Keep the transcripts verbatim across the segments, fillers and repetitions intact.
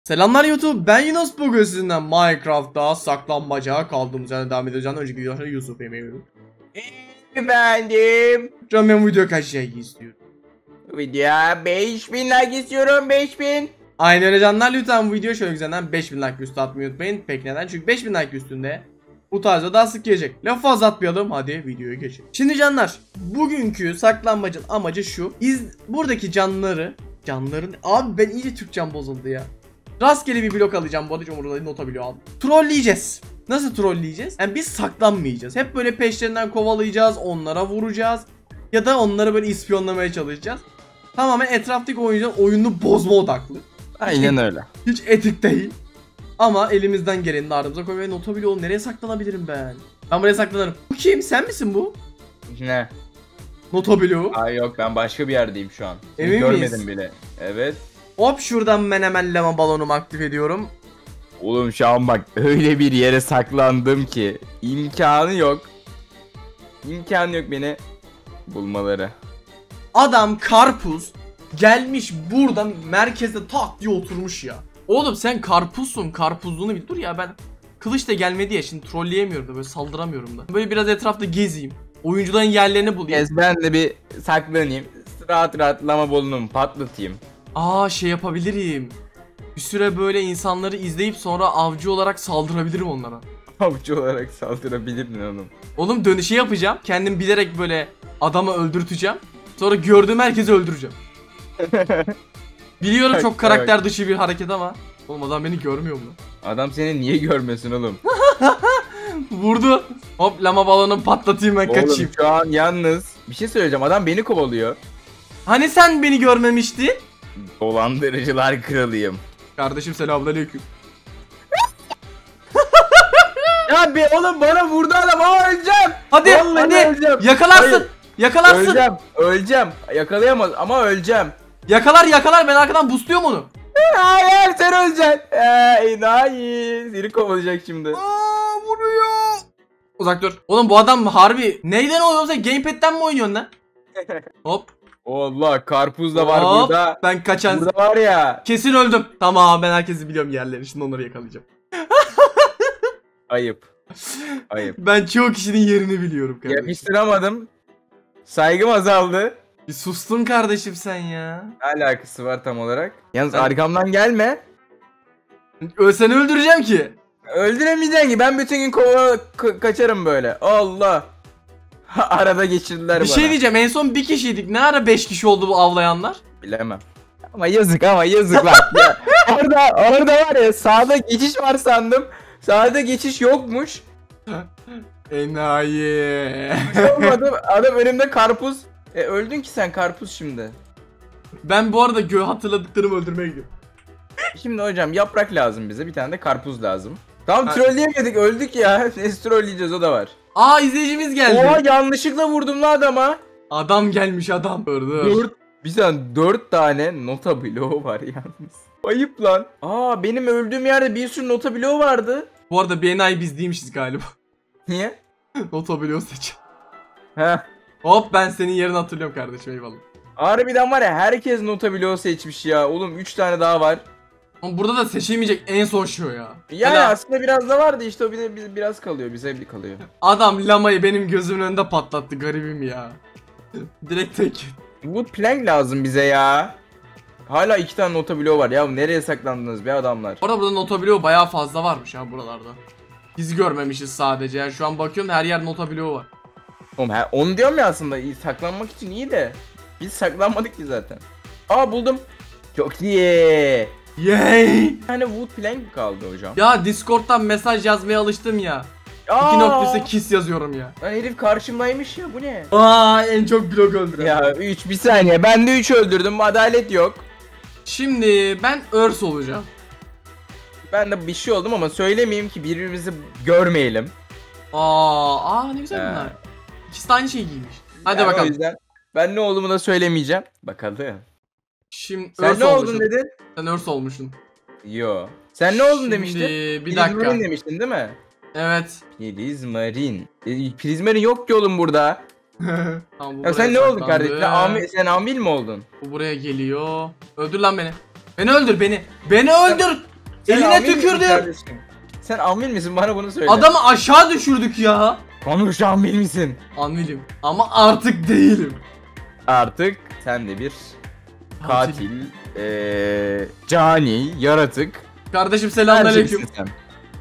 Selamlar YouTube, ben Yunus. Bugün sizinle Minecraft'ta saklanmaca kaldığımız yerden devam edeceğim. Önceki videoda Yusuf emiyorum. Efendim. Can ben video kaç şey istiyorum? Video beş bin like istiyorum, beş bin. Aynen öyle canlar, lütfen bu video şöyle güzelden beş bin like üstü atmayı unutmayın. Peki neden? Çünkü beş bin like üstünde bu tarzda daha sık gelecek. Lafı fazla atmayalım, hadi videoya geçelim. Şimdi canlar, bugünkü saklanmacın amacı şu. İz, buradaki canları, canların, abi ben iyice Türkçem bozuldu ya. Rastgele bir blok alacağım, bu arada hiç umurumda değil, nota biliyor abi. Trolleyeceğiz. Nasıl trolleyeceğiz? Yani biz saklanmayacağız. Hep böyle peşlerinden kovalayacağız, onlara vuracağız. Ya da onları böyle ispiyonlamaya çalışacağız. Tamamen etraftaki oyuncuların oyununu bozma odaklı. Aynen öyle. Hiç etik değil. Ama elimizden geleni de ardımıza koymaya nota biliyor. Nereye saklanabilirim ben? Ben buraya saklanırım. Bu kim? Sen misin bu? Ne? Nota biliyor. Ay yok, ben başka bir yerdeyim şu an. Seni Emin görmedim miyiz? bile. Evet. Hop, şuradan menemelleme balonumu aktif ediyorum. Oğlum şu an bak öyle bir yere saklandım ki imkanı yok. İmkanı yok beni bulmaları. Adam karpuz gelmiş burada merkezde tak diye oturmuş ya. Oğlum sen karpuzsun, karpuzluğunu bil. Dur ya, ben kılıç da gelmedi ya, şimdi trolleyemiyorum da, böyle saldıramıyorum da. Böyle biraz etrafta gezeyim. Oyuncuların yerlerini bulayım. Gez, ben de bir saklanayım. Rahat rahat lama bolunumu patlatayım. Aa, şey yapabilirim. Bir süre böyle insanları izleyip sonra avcı olarak saldırabilirim onlara. Avcı olarak saldırabilirdin oğlum. Oğlum dönüşü yapacağım. Kendim bilerek böyle adamı öldürteceğim. Sonra gördüğüm herkesi öldüreceğim. Biliyorum çok karakter dışı bir hareket ama. Oğlum adam beni görmüyor mu? Adam seni niye görmesin oğlum? Vurdu. Hop, lama balonu patlatayım, ben Oğlum kaçayım. şu an yalnız bir şey söyleyeceğim, adam beni kovalıyor. Hani sen beni görmemiştin? Dolandırıcılar kralıyım. Kardeşim selamünaleyküm. Ya be oğlum, bana vurdu adam, ama öleceğim. Hadi Vallahi hadi öleceğim. yakalarsın. Hayır. Yakalarsın. Öleceğim, öleceğim. Yakalayamaz ama öleceğim. Yakalar yakalar, ben arkadan boostluyorum onu. Hayır, sen öleceksin. Eee enayi. Seni kovalayacak şimdi. Aa, vuruyor. Uzak dur. Oğlum bu adam harbi neyden oluyor, sen gamepad'den mi oynuyorsun lan? Hop. Allah, karpuz da var Hop. burada. Ben kaçan. Burada var ya. Kesin öldüm. Tamam, ben herkesi biliyorum yerlerini. Şimdi onları yakalayacağım. Ayıp. Ayıp. Ben çoğu kişinin yerini biliyorum kardeşim. Yakıştıramadım. Saygım azaldı. Bir sustun kardeşim sen ya. Ne alakası var tam olarak? Yalnız Ben- arkamdan gelme. Ö seni öldüreceğim ki. Öldüremeyeceksin ki, ben bütün gün kova ka- kaçarım böyle. Allah. Arada geçirdiler Bir bana. şey diyeceğim, en son bir kişiydik. Ne ara beş kişi oldu bu avlayanlar? Bilemem. Ama yazık, ama yazık bak ya. Orada orada var ya, sağda geçiş var sandım. Sağda geçiş yokmuş. Enayi. Olmadı. Adam önümde karpuz. E öldün ki sen karpuz şimdi. Ben bu arada gö hatırladıklarımı öldürmeye gidiyorum. Şimdi hocam yaprak lazım bize. Bir tane de karpuz lazım. Tamam, Ha. trolleyemedik, öldük ya. Neyse, trolleyeceğiz, o da var. Aa, izleyicimiz geldi. Oha, yanlışlıkla vurdum la adama. Adam gelmiş adam. Dur dur. Dört, bir tane dört tane nota bloğu var yalnız. Ayıp lan. Aa, benim öldüğüm yerde bir sürü nota bloğu vardı. Bu arada bir enayi biz değilmişiz galiba. Niye? Nota biliyor seç. Heh. Hop, ben senin yerini hatırlıyorum kardeşim, eyvallah. Harbiden var ya, herkes nota bloğu seçmiş ya. Oğlum üç tane daha var. Ama burada da seçilmeyecek en son şu ya. Yani Hala aslında biraz da vardı işte, o bir de bir- biraz kalıyor, bize bir kalıyor. adam lamayı benim gözümün önünde patlattı, garibim ya. Direkt tek. Wood plank lazım bize ya. Hala iki tane nota bloğu var ya, nereye saklandınız be adamlar? Orada burada nota bloğu bayağı fazla varmış ya buralarda. Biz görmemişiz sadece, yani şu an bakıyorum her yer nota bloğu var. Oğlum he, onu diyorum ya, aslında iyi, saklanmak için iyi de biz saklanmadık ki zaten. Aa, buldum. Çok iyi. Yay! Bir tane wood plank kaldı hocam. Ya Discord'dan mesaj yazmaya alıştım ya. Aa, İki noktası kiss yazıyorum ya. lan herif karşımdaymış ya, bu ne? Aa, en çok blok öldüren. Ya üç, bir saniye, ben de üç öldürdüm, adalet yok. Şimdi ben örs olacağım. Ben de bir şey oldum ama söylemeyeyim ki birbirimizi görmeyelim. Aa, aa ne güzel He. bunlar. İkisi de aynı şey giymiş. Hadi Yani o bakalım. yüzden ben ne olduğumu da söylemeyeceğim. Bakalım. Şimdi Sen örs ne olmuşsun. oldun dedin? Sen örs olmuşsun. Yo. Sen ne oldun Şimdi demiştin? bir dakika. Prizmarin demiştin değil mi? Evet. Prizmarin. E, Prizmarin yok ki oğlum burada. Tamam, bu Ya sen buraya ne oldun saklandı. kardeşim? Sen amil, sen amil mi oldun? Bu buraya geliyor. Öldür lan beni. Beni öldür beni. Beni öldür. Sen Eline amil misin tükürdüm. kardeşim? Sen amil misin? Bana bunu söyle. Adamı aşağı düşürdük ya. Konuş, amil misin? Anvilim. Ama artık değilim. Artık sen de bir katil, eee cani, yaratık. Kardeşim Her selamünaleyküm. şeysin sen.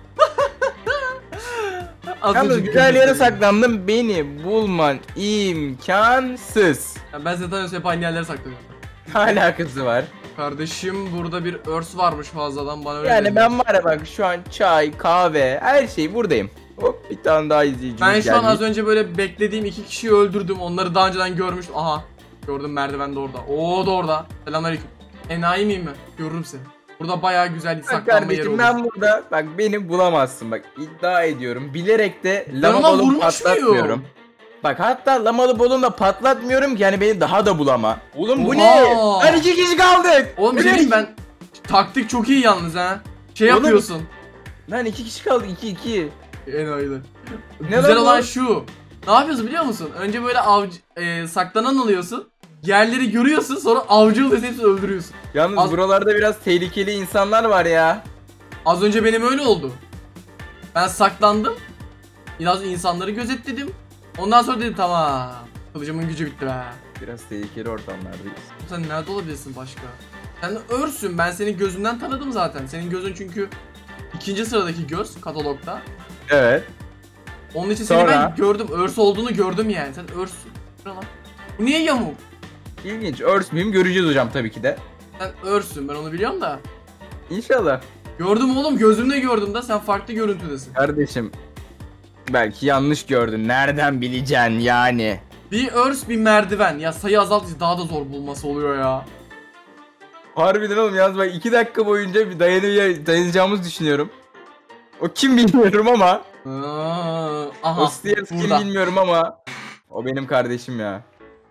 Az Yalnız önce güzel yere gülmüştüm. saklandım. Beni bulman imkansız. Ya ben zaten hep aynı yerlere saklanıyorum. Ne alakası var? Kardeşim burada bir örs varmış fazladan bana öyle Yani dedi. ben var ya bak şu an çay, kahve, her şey buradayım. Hop bir tane daha izleyicimiz Ben şu an geldi. az önce böyle beklediğim iki kişiyi öldürdüm. Onları daha önceden görmüştüm. Aha. Gördüm merdiven de orada. Oo da orada. Selamünaleyküm. Enayi miyim mi? Görürüm seni. Burada bayağı güzel Bak saklanma yeri kardeşim olur. ben burada bak beni bulamazsın bak iddia ediyorum. Bilerek de Ben lama ona balon vurmuş patlatmıyorum. muyum? Bak hatta lamalı balon da patlatmıyorum ki yani beni daha da bulama. Oğlum bu Oha! ne? Hani iki kişi kaldık. Oğlum bir şey diyeyim ben. Taktik çok iyi yalnız ha. Şey Oğlum, yapıyorsun. Lan iki kişi kaldı iki iki. Enayiler. Ne Güzel lan bu? olan şu. Ne yapıyorsun biliyor musun? Önce böyle avcı, e, saklanan oluyorsun. Yerleri görüyorsun sonra avcı oluyorsun hepsini öldürüyorsun. Yalnız Az- buralarda biraz tehlikeli insanlar var ya. Az önce benim öyle oldu. Ben saklandım. Biraz insanları gözetledim. Ondan sonra dedim tamam. Kılıcımın gücü bitti be. Biraz tehlikeli ortamlardayız. Sen nerede olabilirsin başka? Sen örsün. Ben senin gözünden tanıdım zaten. Senin gözün çünkü ikinci sıradaki göz katalogda. Evet. Onun için seni Sonra? ben gördüm. Örs olduğunu gördüm yani. Sen örsün. Şuna lan. Bu niye yamuk? İlginç. Örs müyüm göreceğiz hocam tabii ki de. Sen örsün. Ben onu biliyorum da. İnşallah. Gördüm oğlum. Gözümle gördüm da sen farklı görüntüdesin. Kardeşim. Belki yanlış gördün. Nereden bileceksin yani? Bir örs bir merdiven. Ya sayı azaltıcı daha da zor bulması oluyor ya. Harbiden oğlum yalnız bak iki dakika boyunca bir dayanı dayanacağımızı düşünüyorum. O kim bilmiyorum ama. Aa, o aha. Steers kim burada. bilmiyorum ama. O benim kardeşim ya.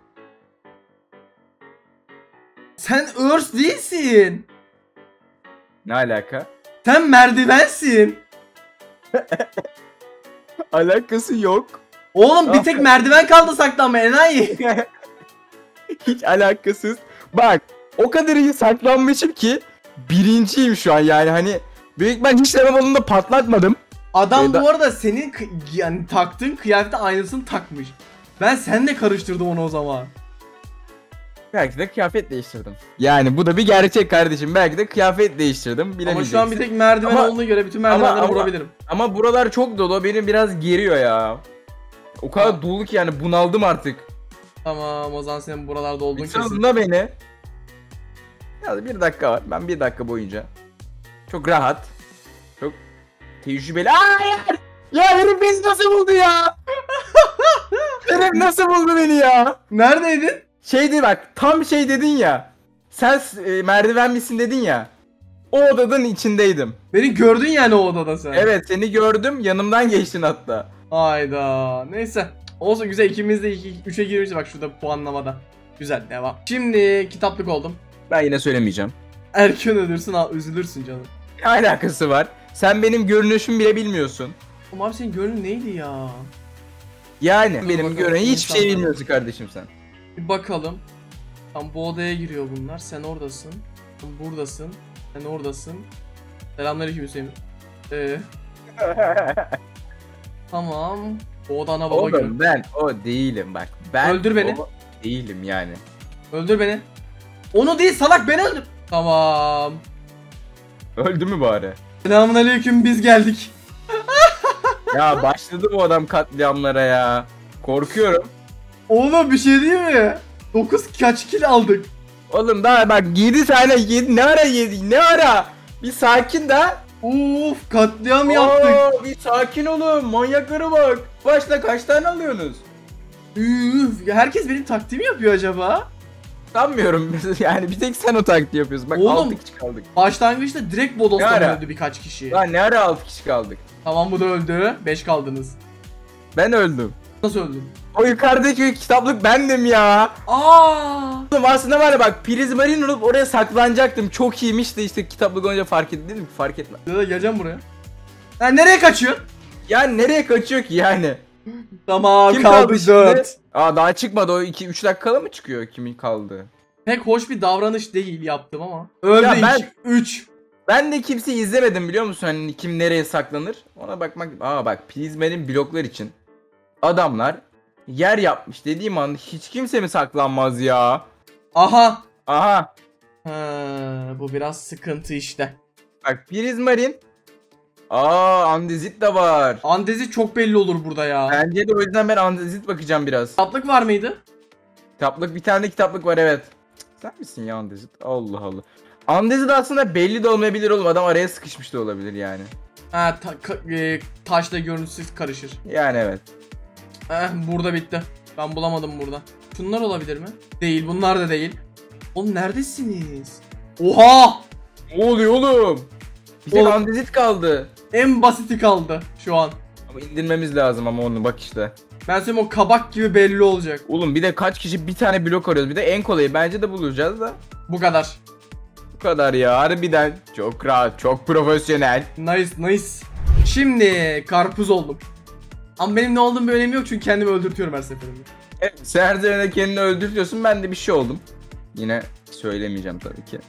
Sen örs değilsin. Ne alaka? Sen merdivensin. Alakası yok. Oğlum bir tek merdiven kaldı saklanma enayi. Hiç alakasız. Bak o kadar iyi saklanmışım ki birinciyim şu an yani hani büyük ben hiç lavabolunu da patlatmadım. Adam Eda- bu arada senin kı- yani taktığın kıyafete aynısını takmış. Ben seninle karıştırdım onu o zaman. Belki de kıyafet değiştirdim. Yani bu da bir gerçek kardeşim. Belki de kıyafet değiştirdim. Ama Bilemeyeceksin. şu an bir tek merdiven Ama- olduğuna göre bütün merdivenleri ama- vurabilirim. Ama buralar çok dolu. Beni biraz geriyor ya. O kadar Tamam. dolu ki yani bunaldım artık. Tamam o zaman senin buralarda olduğun kesin. Sırasında beni. Ya bir dakika var. Ben bir dakika boyunca. Çok rahat. Çok tecrübeli. Hayır! Ya herif beni nasıl buldu ya? Herif nasıl buldu beni ya? Neredeydin? Şeydi bak tam şey dedin ya. Sen e, merdiven misin dedin ya. O odanın içindeydim. Beni gördün yani o odada sen. Evet seni gördüm yanımdan geçtin hatta. Hayda. Neyse. Olsun güzel ikimiz de üçe girmişiz bak şurada puanlamada. Güzel devam. Şimdi kitaplık oldum. Ben yine söylemeyeceğim. Erken ölürsün ha üzülürsün canım. Ne alakası var? Sen benim görünüşümü bile bilmiyorsun. Ama abi senin gönlün neydi ya? Yani Dur benim bakalım, gören hiçbir şey insanlar- bilmiyorsun kardeşim sen. Bir bakalım. Tam bu odaya giriyor bunlar. Sen oradasın. Sen buradasın. Sen oradasın. Selamünaleyküm Hüseyin. Ee, tamam. Bu oda ana baba günü. Oğlum ben o değilim bak. Ben Öldür beni. o değilim yani. Öldür beni. Onu değil salak beni öldür. Tamam. Öldü mü bari? Selamünaleyküm biz geldik. Ya başladı bu adam katliamlara ya. Korkuyorum. Oğlum bir şey değil mi? dokuz kaç kill aldık. Oğlum daha bak yedi tane yedi ne ara yedi ne ara? Bir sakin de. Uf katliam yaptık. Oo, bir sakin olun manyaklara bak. Başta kaç tane alıyorsunuz? Üf, herkes benim taktiğimi yapıyor acaba? Sanmıyorum yani bir tek sen o taktiği yapıyorsun. Bak Oğlum. altı kişi kaldık. Başlangıçta direkt Ne Bodos'tan ara? öldü birkaç kişi. Lan ne ara altı kişi kaldık? Tamam bu da öldü. beş kaldınız. Ben öldüm. Nasıl öldün? O yukarıdaki kitaplık bendim ya. Aa! Oğlum aslında var ya bak prizmarin olup oraya saklanacaktım. Çok iyiymiş de işte kitaplık olunca fark ettim dedim ki fark etme. Ya da geleceğim buraya. Sen nereye kaçıyorsun? Yani nereye kaçıyor ki yani? Tamam Kim kaldı kaldı dört. şimdi? Aa daha çıkmadı o iki üç dakikada mı çıkıyor kimin kaldı? Pek hoş bir davranış değil yaptım ama. Öldü Ya ben- iki, üç. Ben de kimseyi izlemedim biliyor musun? Hani kim nereye saklanır? Ona bakmak. Aa bak, prizmenin bloklar için adamlar yer yapmış dediğim anda hiç kimse mi saklanmaz ya? Aha. Aha. Ha, bu biraz sıkıntı işte. Bak prizmarin. Aa andezit de var. Andezi çok belli olur burada ya. Bence de o yüzden ben andezit bakacağım biraz. Kitaplık var mıydı? Kitaplık, bir tane de kitaplık var evet. Sen misin ya andezit? Allah Allah. Andezit aslında belli de olmayabilir oğlum. Adam araya sıkışmış da olabilir yani. Ha ta ka- e, taşla görüntüsüz karışır. Yani evet. Eh burada bitti. Ben bulamadım burada. Şunlar olabilir mi? Değil, bunlar da değil. Oğlum neredesiniz? Oha! Ne oluyor oğlum? Bir tek Oğlum. andezit kaldı. En basiti kaldı şu an. Ama indirmemiz lazım ama onu bak işte. Ben söyleyeyim o kabak gibi belli olacak. Oğlum bir de kaç kişi bir tane blok arıyoruz. Bir de en kolayı bence de bulacağız da. Bu kadar. Bu kadar ya, harbiden. Çok rahat, çok profesyonel. Nice nice. Şimdi karpuz oldum. Ama benim ne olduğum bir önemi yok çünkü kendimi öldürtüyorum her seferinde. Evet, sen her seferinde kendini öldürtüyorsun, ben de bir şey oldum. Yine söylemeyeceğim tabii ki.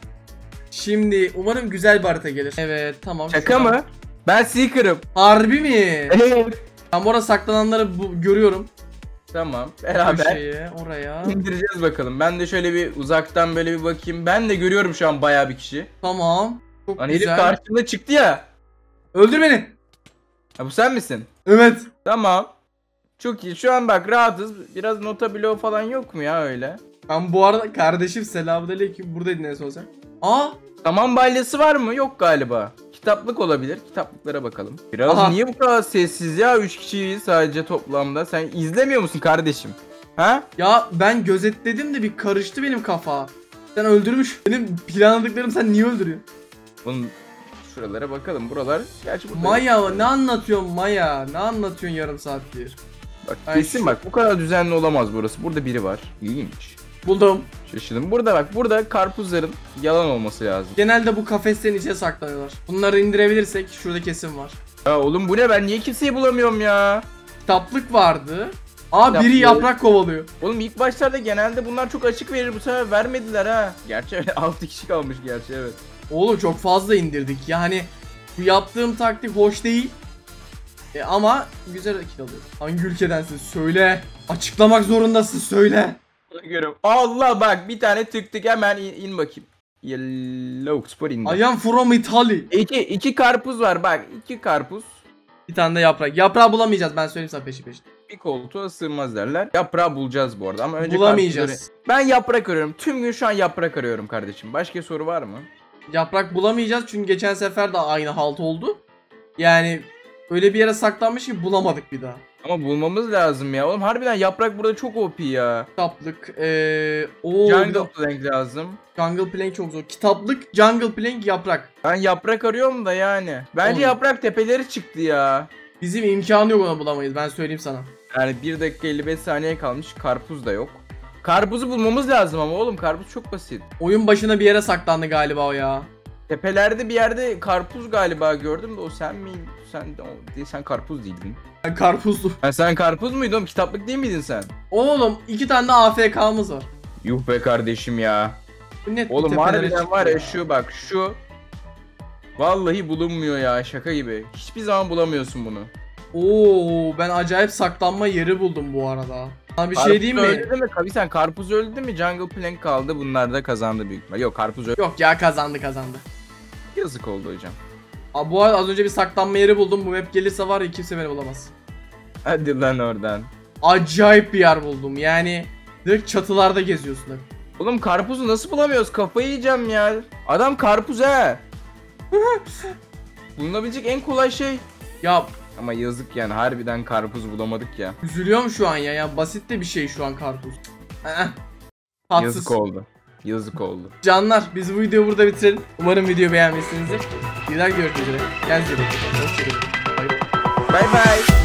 Şimdi umarım güzel bir harita gelir. Evet tamam. Şaka şuradan. mı? Ben Seeker'ım. Harbi mi? Evet. Ben bu arada saklananları bu, görüyorum. Tamam, Bu beraber şeye, oraya. indireceğiz bakalım. Ben de şöyle bir uzaktan böyle bir bakayım. Ben de görüyorum şu an bayağı bir kişi. Tamam. Çok Lan herif güzel. karşımda çıktı ya. Öldür beni. Ha, bu sen misin? Evet. Tamam. Çok iyi. Şu an bak rahatız. Biraz nota bloğu falan yok mu ya öyle? Ben bu arada kardeşim selamünaleyküm. Buradaydın en son sen. Aa. Saman balyası var mı? Yok galiba. Kitaplık olabilir. Kitaplıklara bakalım. Biraz Aha. niye bu kadar sessiz ya? üç kişiyiz sadece toplamda. Sen izlemiyor musun kardeşim? Ha? Ya ben gözetledim de bir karıştı benim kafa. Sen öldürmüş. Benim planladıklarım sen niye öldürüyorsun? Bunun şuralara bakalım. Buralar gerçi burada. Maya ne anlatıyorsun Maya? Ne anlatıyorsun yarım saattir? Bak Ay, kesin şu- bak bu kadar düzenli olamaz burası. Burada biri var. İlginç. Buldum. Şaşırdım. Burada bak, burada karpuzların yalan olması lazım. Genelde bu kafeslerin içine saklanıyorlar. Bunları indirebilirsek şurada kesim var. Ya oğlum bu ne, ben niye kimseyi bulamıyorum ya? Kitaplık vardı. Aa biri Kitaplık. yaprak kovalıyor. Oğlum ilk başlarda genelde bunlar çok açık verir, bu sefer vermediler ha. Gerçi öyle altı kişi kalmış gerçi, evet. Oğlum çok fazla indirdik. Yani bu yaptığım taktik hoş değil. E, ama güzel kill alıyor. Hangi ülkedensin? Söyle. Açıklamak zorundasın, söyle. Görüyorum. Allah bak, bir tane tık tık hemen in, in bakayım. Yellow spor indi. I am from Italy. İki, iki karpuz var bak, iki karpuz. Bir tane de yaprak. Yaprağı bulamayacağız, ben söyleyeyim sana peşi peşi. Bir koltuğa sığmaz derler. Yaprağı bulacağız bu arada ama önce Bulamayacağız. karpuzları- Ben yaprak arıyorum. Tüm gün şu an yaprak arıyorum kardeşim. Başka soru var mı? Yaprak bulamayacağız çünkü geçen sefer de aynı halt oldu. Yani öyle bir yere saklanmış ki bulamadık bir daha. Ama bulmamız lazım ya. Oğlum harbiden yaprak burada çok O P ya. Kitaplık. Eee o Jungle Plank lazım. Jungle Plank çok zor. Kitaplık, Jungle Plank, yaprak. Ben yaprak arıyorum da yani. Bence Oğlum. yaprak tepeleri çıktı ya. Bizim imkanı yok, onu bulamayız, ben söyleyeyim sana. Yani bir dakika elli beş saniye kalmış. Karpuz da yok. Karpuzu bulmamız lazım ama oğlum karpuz çok basit. Oyun başına bir yere saklandı galiba o ya. Tepelerde bir yerde karpuz galiba gördüm de o sen miydin? Sen o değil, sen karpuz değildin. Ben karpuzlu. Ha, sen karpuz muydun oğlum? Kitaplık değil miydin sen? Oğlum iki tane de A F K'mız var. Yuh be kardeşim ya. Bu net Oğlum tepelere harbiden çıktı var ya, şu bak şu. Vallahi bulunmuyor ya, şaka gibi. Hiçbir zaman bulamıyorsun bunu. Oo, ben acayip saklanma yeri buldum bu arada. Sana bir Karpuz şey diyeyim mi? öldü mi? Tabii sen karpuz öldü mü? Jungle Plank kaldı. Bunlar da kazandı büyük ihtimal. Yok karpuz öldü. Yok ya, kazandı kazandı. Yazık oldu hocam. Aa, bu arada az önce bir saklanma yeri buldum. Bu map gelirse var ya, kimse beni bulamaz. Hadi lan oradan. Acayip bir yer buldum. Yani direkt çatılarda geziyorsun hep. Oğlum karpuzu nasıl bulamıyoruz? Kafayı yiyeceğim ya. Adam karpuz he. Bulunabilecek en kolay şey. Ya Ama yazık yani, harbiden karpuz bulamadık ya. üzülüyorum şu an ya. Ya basit de bir şey şu an karpuz. Eh, tatsız. Yazık oldu. Yazık oldu. Canlar, biz bu videoyu burada bitirelim. Umarım videoyu beğenmişsinizdir. Bir daha görüşmek üzere. Kendinize iyi bakın. Hoşçakalın. Bay bay. Bay bay.